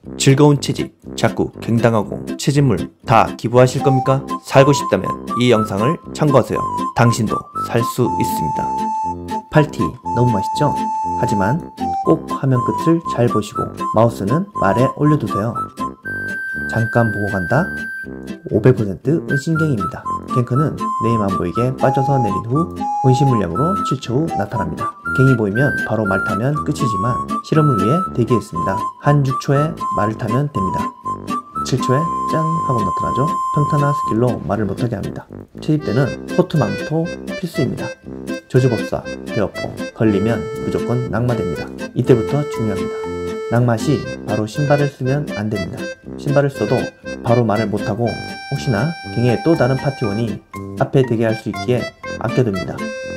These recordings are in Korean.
즐거운 채집, 자꾸 갱당하고 채집물 다 기부하실 겁니까? 살고 싶다면 이 영상을 참고하세요. 당신도 살 수 있습니다. 팔티 너무 맛있죠? 하지만 꼭 화면 끝을 잘 보시고 마우스는 말에 올려두세요. 잠깐 보고 간다? 500% 은신갱입니다. 갱크는 네임 안 보이게 빠져서 내린 후 은신 물량으로 7초 후 나타납니다. 갱이 보이면 바로 말 타면 끝이지만 실험을 위해 대기했습니다. 한 6초에 말을 타면 됩니다. 7초에 짠 하고 나타나죠. 평타나 스킬로 말을 못하게 합니다. 채집 때는 포트망토 필수입니다. 저주법사, 베어포 걸리면 무조건 낙마됩니다. 이때부터 중요합니다. 낙마시 바로 신발을 쓰면 안됩니다. 신발을 써도 바로 말을 못하고 혹시나 갱에 또 다른 파티원이 앞에 대기할 수 있기에 아껴둡니다.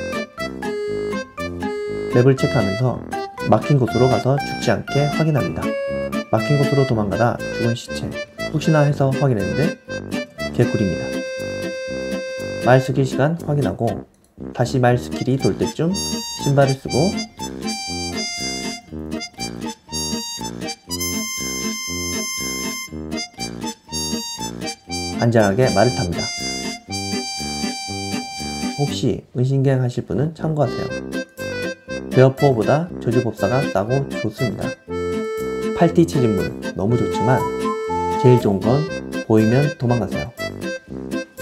맵을 체크하면서 막힌 곳으로 가서 죽지 않게 확인합니다. 막힌 곳으로 도망가다 죽은 시체 혹시나 해서 확인했는데 개꿀입니다. 말 스킬 시간 확인하고 다시 말 스킬이 돌 때쯤 신발을 쓰고 안전하게 말을 탑니다. 혹시 은신갱 하실 분은 참고하세요. 베어포어보다 저주법사가 싸고 좋습니다. 팔티 채집물 너무 좋지만 제일 좋은 건 보이면 도망가세요.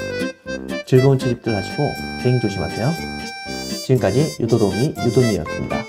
즐거운 채집들 하시고 갱 조심하세요. 지금까지 유도도우미 유도미였습니다.